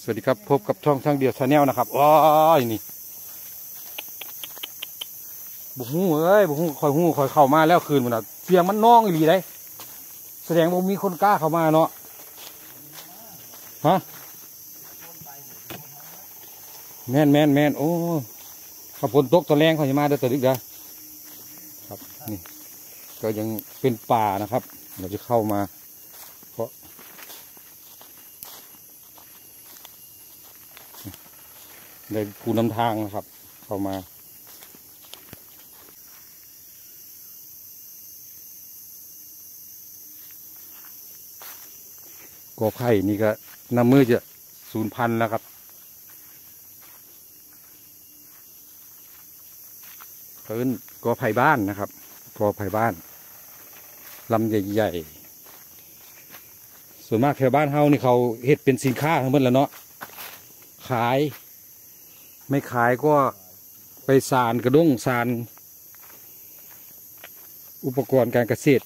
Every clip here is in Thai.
สวัสดีครับพบกับช่องเดียวชาแนลนะครับอ๋อนี่บุกหูเอ้ยบุกหูคอยหูคอยเข้ามาแล้วคืนมันเสียงมันน้องอีหลีได้แสดงว่ามีคนกล้าเข้ามาเนาะฮะแม่นโอ้ขับฝนตกตะแรงเขาจะมาได้แต่ดึกได้ครับนี่ก็ยังเป็นป่านะครับเราจะเข้ามาเพราะในภูนำทางนะครับเข้ามากอไผ่นี่ก็น้ำมือจะสูญพันธุ์แล้วครับเพิ่นกอไผ่บ้านนะครับกอไผ่บ้านลำใหญ่ๆส่วนมากแถวบ้านเฮานี่เขาเฮ็ดเป็นสินค้าทั้งหมดแล้วเนาะขายไม่ขายก็ไปสานกระด้งสานอุปกรณ์การเกษตร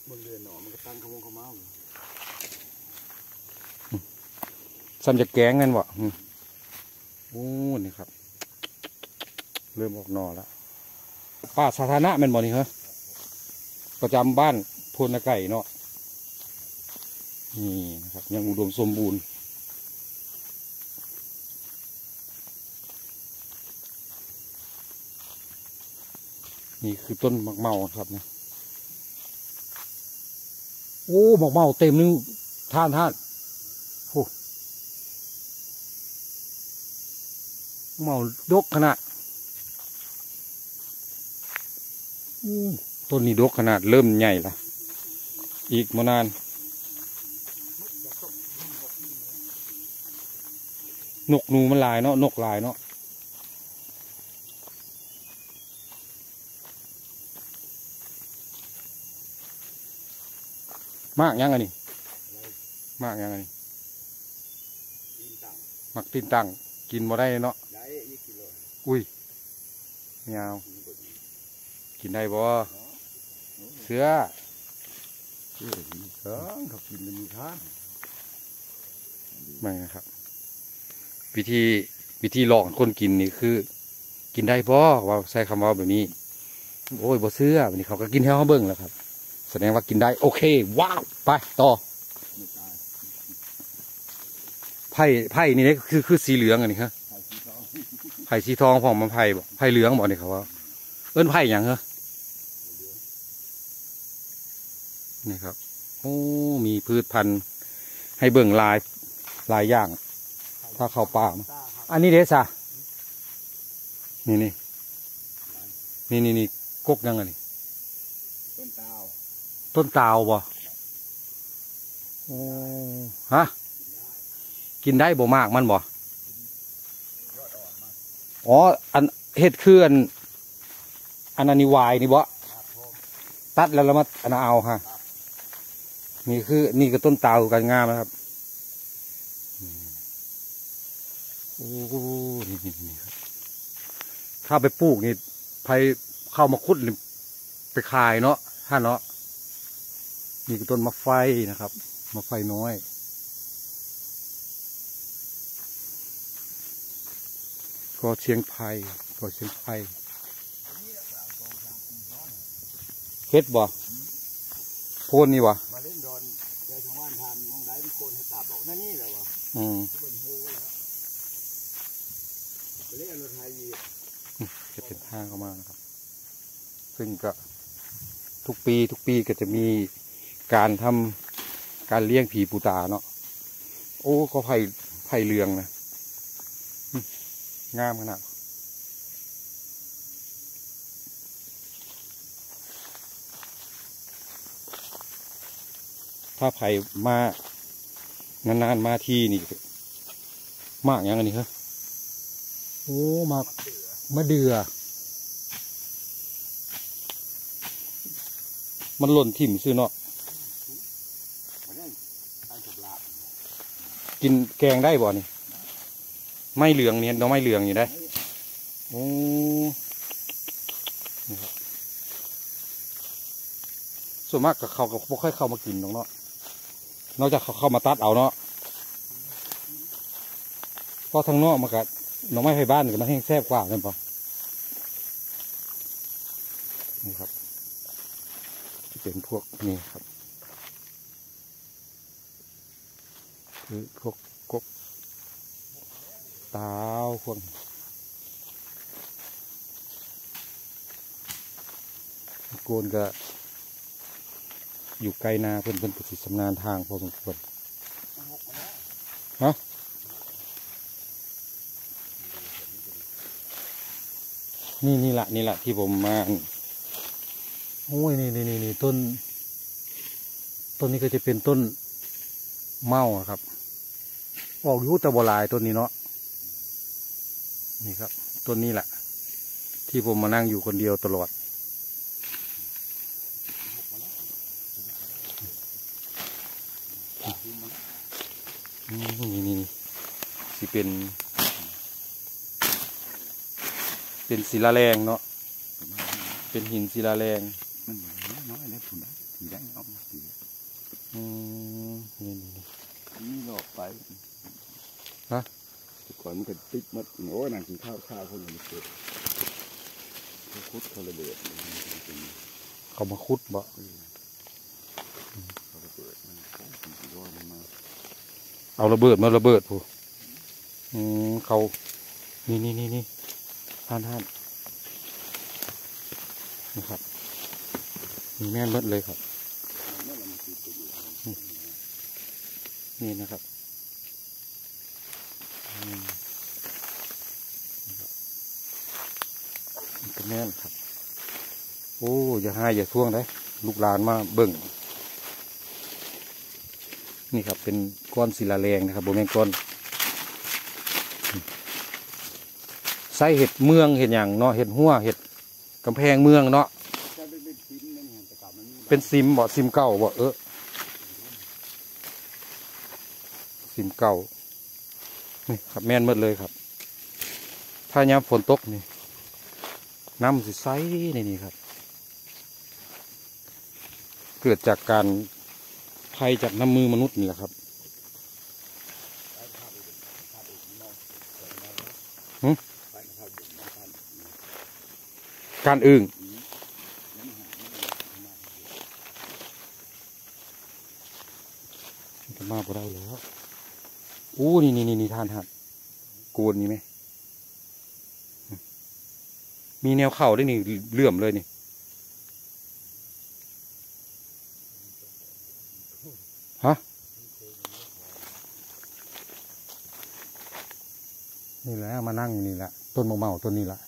ซ้ำจะแกงนั่นวะโอ้นี่ครับเริ่มออกหน่อแล้วป่าสาธารณะแม่นบ่นี่เหรอประจำบ้านพลไก่เนาะนี่นะครับยังอุดมสมบูรณ์นี่คือต้นหมากเมาครับนะโอ้หมากเมาเต็มนึงท่านโอ้เมาดกขนาดต้นนี้ดกขนาดเริ่มใหญ่ละอีกมานานนกนูมันลายเนาะนกลายเนาะมากยังไงนี่มากยังไงนี่มักตีนตังกินมาได้เนาะอุ้ยไม่เอากินได้บ่เสือเขากินเป็นมีท่านไม่นะครับวิธีหลอกคนกินนี่คือกินได้บ่ว่าใช้คำว่าแบบนี้โอ้ยบ่เสือแบบนี้เขาก็กินให้เขาเบิ่งแล้วครับแสดงว่ากินได้โอเคว้าวไปต่อไผ่นี่เนี่ยคือสีเหลืองอันนี้ครับไผ่สีทองของมันไผ่เหลืองบอกนี่เขาว่าเอิ้นไผ่อย่างเหรอนี่ครับโอ้มีพืชพันธุ์ให้เบิ่งลายอย่างถ้าเข้าป่าอันนี้เด้ซะนี่กกยังไงนี่ต้นตาวบ่โอ้ฮะกินได้บ่มากมันบ่อ๋ออันเห็ดคืออันนี้วายนี่บ่ตัดแล้วมาอันเอาฮะนี่ก็ต้นตาวกันงามนะครับโอ้นี่ครับถ้าไปปลูกนี่ไปเข้ามาคุดไปขายเนาะท่านเนาะนี่ก็ต้นมะไฟนะครับมะไฟน้อยก็เชียงไผ่เฮ็ดบ่โพนนี่บ่มาเล่นดอนเดี๋ยวทางบ้านทานมองได้มีโกนให้ตาบอกนั่นนี่แหละวะจะเป็นทางเข้ามานะครับซึ่งก็ทุกปีก็จะมีการทำการเลี้ยงผีปูตาเนาะโอ้ก็ไผ่เหลืองนะงามขนาดถ้าไผ่มานานมาที่นี่มากอย่างนี้ครับโอ้มะเดื่อมันหล่นถิ่มซื้อเนาะกินแกงได้บ่นี่ไม่เหลืองเนี่ยเราไม่เหลืองอยู่ได้โอ้ส่วนมากกับเขาพวกค่อยเข้ามากินเนาะนอกจากเขาเข้ามาตัดเอาเนาะเพราะทางนอกมันก็หน่อไม้ไผ่บ้านก็มันแห้งแซ่บกว่านั่นปะนี่ครับจะเป็นพวกนี่ครับคือพวกกบตาวพวกโกนก็อยู่ไกลนาเพิ่นก็สิชำนาญทางพอสมควรฮะนี่แหละที่ผมมาโอ้ยนี่ต้นนี้ก็จะเป็นต้นเมาครับออกอยู่แต่โบราณต้นนี้เนาะนี่ครับต้นนี้แหละที่ผมมานั่งอยู่คนเดียวตลอดนี่สิเป็นศิลาแรงเนาะเป็นหินศิลาแรงมันน้อยเลยผุนได้ถือได้ออกมาถือนี่หลอกไปฮะแต่ก่อนมันก็ติดมัดโอ้ยนั่งกินข้าวคนมันเกิดเขาคุดเขาระเบิดเขามาคุดบ่เขาระเบิดมันร้อนมาเอาระเบิดผู้เขานี่ท่านนะครับมีแม่นเบิดเลยครับนี่นะครับก็แม่นครับโอ้อย่าให้อย่าท่วงได้ลูกหลานมาเบิ่งนี่ครับเป็นก้อนศิลาแรงนะครับโบแมนก้อนไส้เห็ดเมืองเห็ดอย่างเนาะเห็ดหัวเห็ดกำแพงเมืองเนาะเป็นซิมบ่ซิมเก่าบ่ซิมเก่านี่ครับแม่นหมดเลยครับถ้ายามฝนตกนี่น้ำสิใสนี่ครับเกิดจากการภัยจากน้ำมือมนุษย์นี่แหละครับการอึ่งจะมาบ่ได้แล้วอู้นี่ทานหัดโกนนี่ไหมมีแนวเข่าด้วยนี่เลื่อมเลยนี่ฮะนี่แหละมานั่งนี่แหละต้นมะเมาต้นนี้แหละ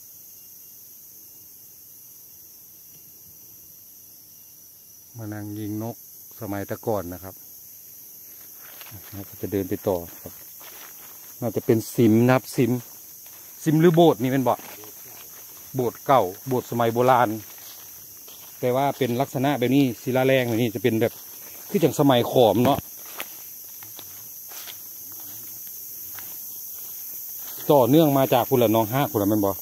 มานั่งยิงนกสมัยตะก่อนนะครับก็จะเดินไปต่อครับน่าจะเป็นซิมนับซิมหรือโบสถ์นี่เป็นโบสถ์เก่าโบสถ์สมัยโบราณแต่ว่าเป็นลักษณะแบบนี้ศิลาแรงแบบนี้จะเป็นแบบคืออย่างสมัยขอมเนาะต่อเนื่องมาจากพุ่นละน้องห้าพุ่นละมันบ่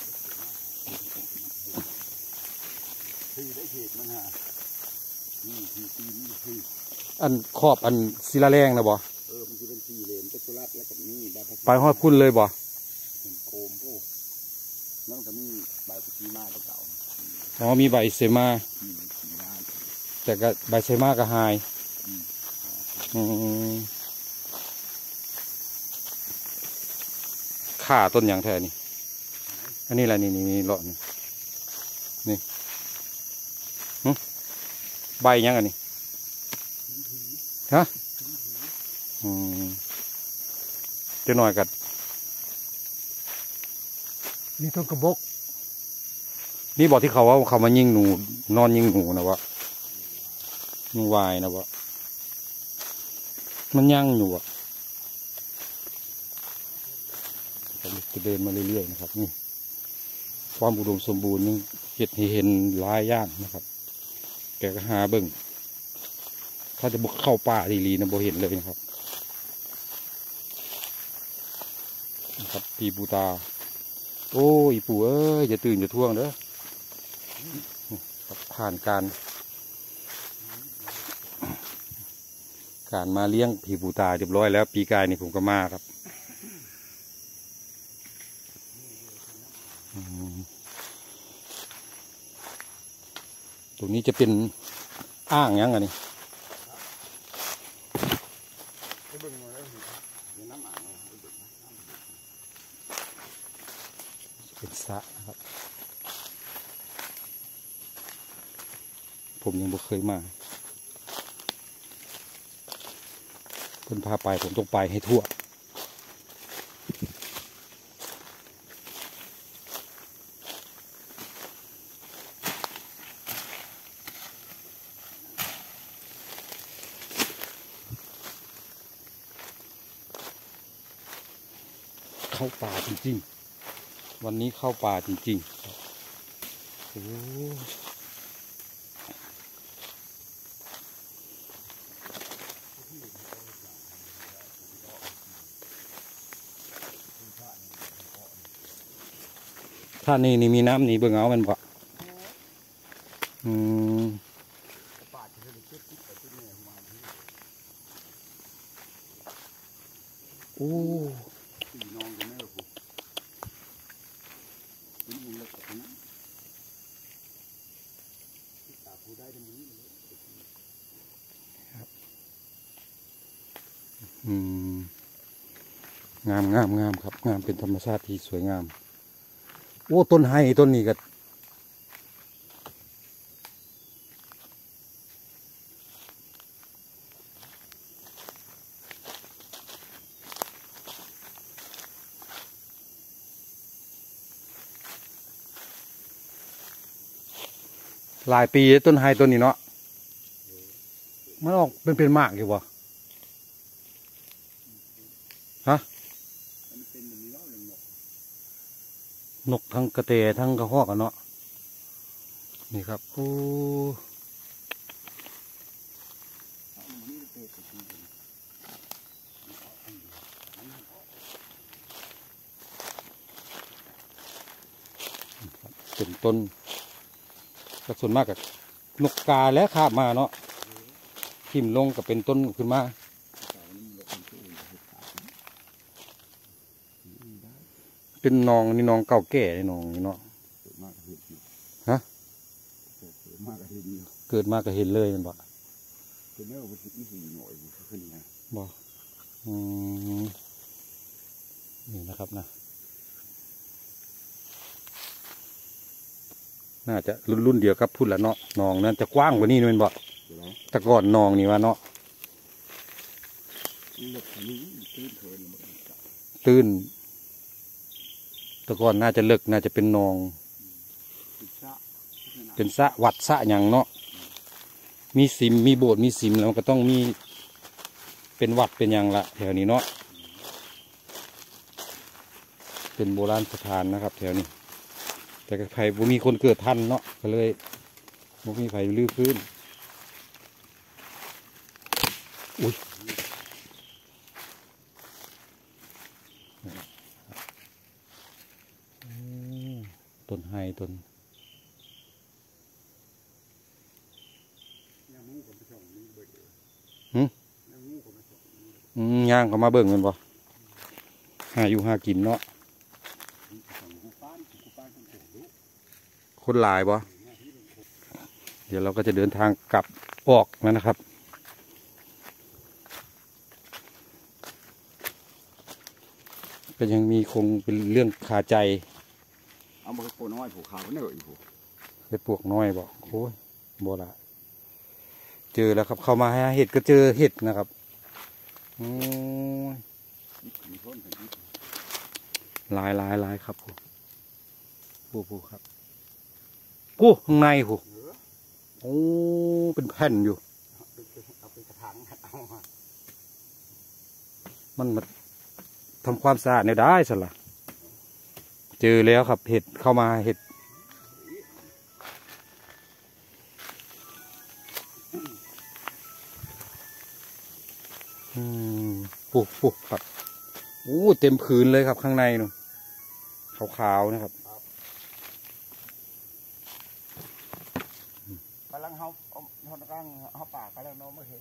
อันขอบอันศิลาแรงนะบ่มันจะเป็น4 เลนเป็นตุลัดแล้วก็มีไปฮอดพุ่นเลยบ่โคมพวกแล้วก็มีใบพุชีมาเก่าอ๋อมีใบเซมาแต่ก็ใบเซมาก็หายข่าต้นอย่างแท้นี่อันนี้แหละนี่เลาะนี่ใบยังอันนี้ฮะจะหน่อยกัดนี่ต้นกระบอกนี่บอกที่เขาว่าเขามายิงหนูนอนยิงหนูนะวะมันวายนะวะมันยั่งอยู่อ่ะจะเดินมาเรื่อยๆนะครับนี่ความอุดมสมบูรณ์นี่เห็นหลายอย่างนะครับแกก็หาเบิ่งถ้าจะบุกเข้าป่าดีๆนะโบเห็นเลยนะครับปีปูตาโอ้ยปูเอ้ยอย่าตื่นอย่าท่วงเด้อผ่านการมาเลี้ยงผีปูตาเรียบร้อยแล้วปีกายนี่ผมก็มาครับตรงนี้จะเป็นอ่างยังไงนี่เป็นสระนะครับ ผมยังไม่เคยมาเพิ่นพาไปผมต้องไปให้ทั่วเข้าป่าจริงๆวันนี้เข้าป่าจริงๆโอ้ถ้านี่มีน้ำนี่เบิ่งเอามันบ่อืมโอ้อืมงามครับงามเป็นธรรมชาติที่สวยงามโอ้ต้นไห้ต้นนี้ก็หลายปีต้นไห้ต้นนี้เนาะมันออกเป็นหมากอยู่บ่ฮะนกทั้งกระเตทั้งกระหอกกันเนาะนี่ครับโอ้เป็นต้นก็ส่วนมากกับนกกาและคาบมาเนาะทิ่มลงกับเป็นต้นขึ้นมาเป็นนองนี่นองเก่าแก่นี่นองนี่เนาะฮะเกิดมาก็เห็นเลยมันบ่บ่นี่นะครับนะน่าจะรุ่นเดียวกับพุ่นละเนาะนองนั้นจะกว้างกว่านี้มันบ่แต่ก่อนนองนี่ว่าเนาะตื้นแต่ก่อนน่าจะเลิกน่าจะเป็นนองเป็นสระวัดสระอย่างเนาะมีสิมมีโบสถ์มีสิมแล้วก็ต้องมีเป็นวัดเป็นอย่างละแถวนี้เนาะเป็นโบราณสถานนะครับแถวนี้แต่ใครบ่มีคนเกิดทันเนาะก็เลยบ่มีใครลื้อพื้นอุ้ยต้นไฮต้นย่างเขามาเบิ่งกันบ่หาอยู่หากินเนาะคนหลายบ่เดี๋ยวเราก็จะเดินทางกลับออกแล้วนะครับก็ยังมีคงเป็นเรื่องคาใจเอามาปลูกน้อยผูกขาวเนี่ยอีกผูกไปปลวกน้อยบ่โอ้ยบ่ละเจอแล้วครับเข้ามาให้เห็ดก็เจอเห็ดนะครับหลายครับผู้ครับกู้ข้างในผู้โอ้เป็นแผ่นอยู่มันมาทำความสะอาดเนี่ยได้สิล่ะเจอแล้วครับเห็ดเข้ามาเห็ดปุ๊บครับโอ้เต็มผืนเลยครับข้างในนู่นขาวๆนะครับกำลังเขาป่ากำลังน้องไม่เห็น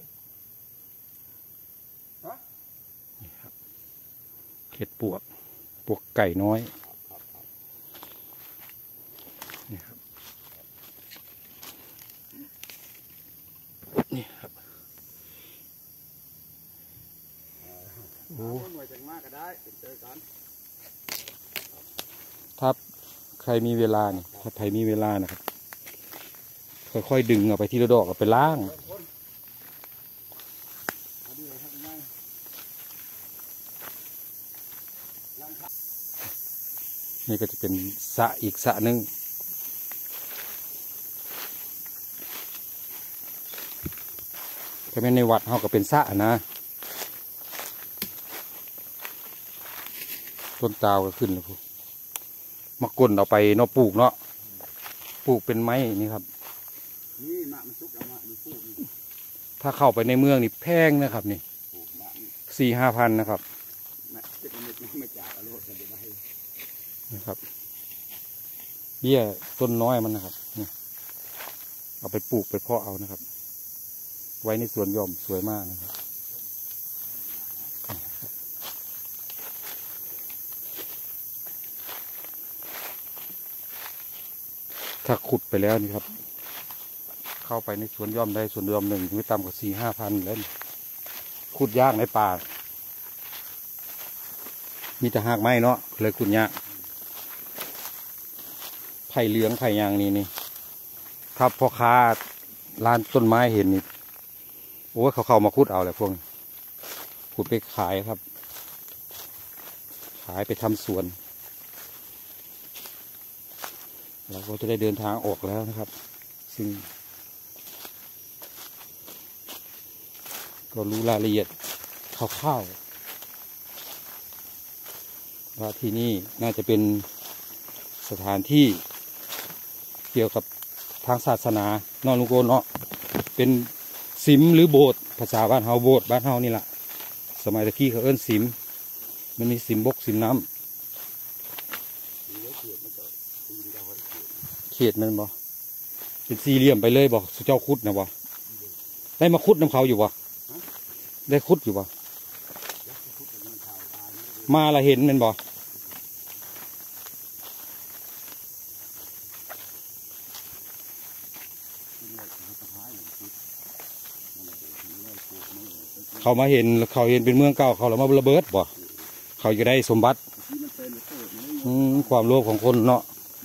เห็ดปวกไก่น้อยนี่ครับโอ้หน่วยจังมากก็ได้เจอกันถ้าใครมีเวลาเนี่ยถ้าใครมีเวลานะครับค่อยๆดึงเอาไปทีละดอกเอาไปล้าง นี่ก็จะเป็นสระอีกสระหนึ่งก็ไม่ในวัดเขาก็เป็นสระนะต้นตาวก็ขึ้นแล้วพวกมะกลเอาไปเนาะปลูกเนาะปลูกเป็นไม้นี่ครับนี่มะมันซุกแล้วมะมีปลูกนี่ถ้าเข้าไปในเมืองนี่แพงนะครับนี่ปลูกมะนี่ 4-5 พันนะครับมะเจ็บเม็ดไม่จ่าอรรถกันได้นะครับเบี้ยต้นน้อยมันนะครับนี่เอาไปปลูกไปเพาะเอานะครับ ไว้ในสวนหย่อมสวยมากนะครับถ้าขุดไปแล้วนี่ครับ เข้าไปในสวนหย่อมได้สวนหย่อมหนึ่งไม่ต่ำกว่า4-5 พันแล้วขุดยากในป่ามีแต่หากไม้เนาะเลยขุดยากไผ่เหลืองไผ่ยางนี่ถ้าพ่อค้าร้านต้นไม้เห็นนี่โอ้เขาเข้ามาขุดเอาแหละพวกนี้ขุดไปขายครับ ขายไปทำสวนเราก็จะได้เดินทางออกแล้วนะครับซึ่งก็รู้รายละเอียดคร่าวๆว่าที่นี่น่าจะเป็นสถานที่เกี่ยวกับทางศาสนาเนาะลุงโกนเนาะเป็นสิมหรือโบสถ์ภาษาบ้านเฮาโบสถ์บ้านเฮานี่แหละสมัยตะกี้เขาเอิ้นสิมมันมีสิมบกสิมน้ำเขตมันบ่เป็นสี่เหลี่ยมไปเลยบ่สุเจ้าคุดนะบ่ได้มาคุดน้ำเขาอยู่บ่ได้คุดอยู่บ่มาละเห็นมันบ่เขามาเห็นเขาเห็นเป็นเมืองเก่าเขาแล้วมาระเบิดบ่เขาจะได้สมบัติความโลภของคนเนาะ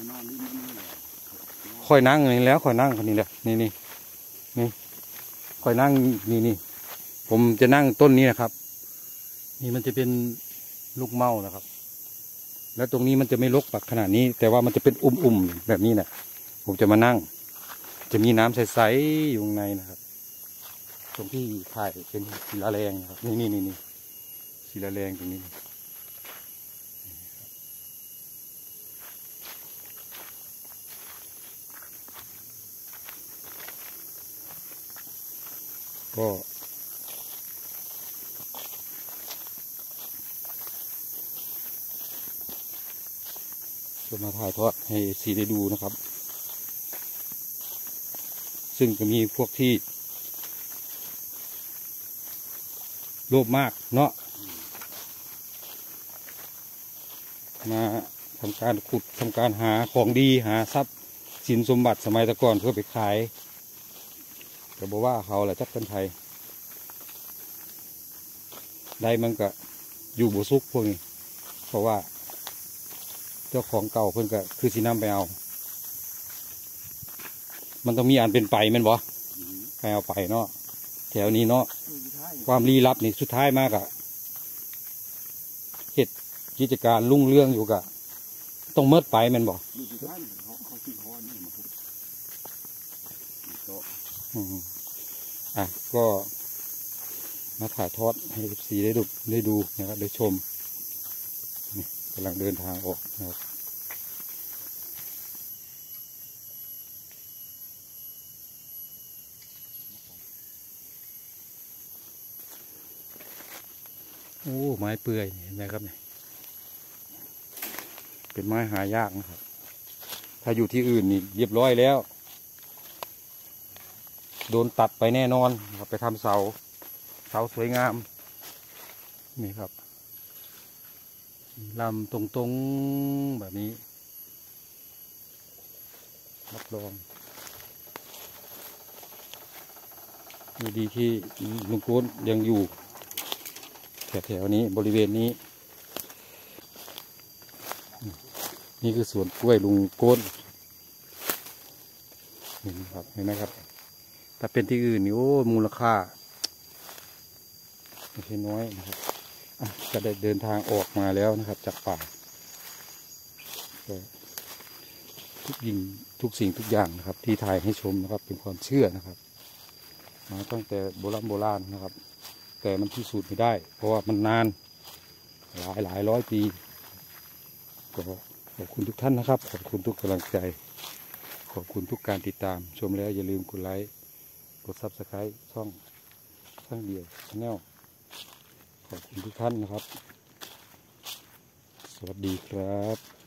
ค่อยนั่งนี่แล้วค่อยนั่งคนนี้แหละนี่ค่อยนั่งนี่ผมจะนั่งต้นนี้นะครับ นี่มันจะเป็นลูกเมานะครับ แล้วตรงนี้มันจะไม่รกแบบขนาดนี้ แต่ว่ามันจะเป็นอุ่มๆแบบนี้นะผมจะมานั่ง จะมีน้ำใสๆอยู่ในนะครับตรงที่ถ่ายเป็นศิลาแรงนะครับนี่ศิลาแรงตรงนี้ก็จะมาถ่ายทอดให้ซีได้ดูนะครับ ซึ่งก็มีพวกที่โลภมากเนาะมาทำการขุดทำการหาของดีหาทรัพย์สินสมบัติสมัยตะก่อนเพื่อไปขายแต่บอกว่าเขาแหละจักกันไทยได้มันก็อยู่บุซุกพวกนี้เพราะว่าเจ้าของเก่าเพิ่นก็คือสีน้ำไปเอามันต้องมีอันเป็นไปแม่นบ่ใครเอาไปเนาะแถวนี้เนาะความลี้ลับนี่สุดท้ายมากอะเหตุกิจการรุ่งเรื่องอยู่กะต้องเมิดไปแม่นบ่ก็มาถ่ายทอดให้สีได้ดูนะครับได้ชมนี่กำลังเดินทางออกนะครับโอ้ไม้เปื่อยเห็นไหมครับเนี่ยเป็นไม้หายากนะครับถ้าอยู่ที่อื่นนี่เรียบร้อยแล้วโดนตัดไปแน่นอนครับไปทำเสาสวยงามนี่ครับลำตรงๆแบบนี้รับรองมีดีที่ลุงโก้ยังอยู่แถวๆนี้บริเวณนี้ นี่คือสวนกล้วยลุงโก้นเห็นครับเห็นไหมครับ ถ้าเป็นที่อื่นนี่โอ้มูลค่าไม่ใช่น้อยนะครับจะได้เดินทางออกมาแล้วนะครับ จากป่าก็ทุกสิ่งทุกอย่างนะครับ ที่ถ่ายให้ชมนะครับ เป็นความเชื่อนะครับมาตั้งแต่โบราณนะครับ แต่มันพิสูจน์ไม่ได้ เพราะว่ามันนานหลายร้อยปีก็ขอบคุณทุกท่านนะครับ ขอบคุณทุกกำลังใจ ขอบคุณทุกการติดตามชมแล้วอย่าลืมกดไลค์กดซับสไครต์ช่องเดียวชาแนลขอบคุณทุกท่านนะครับ สวัสดีครับ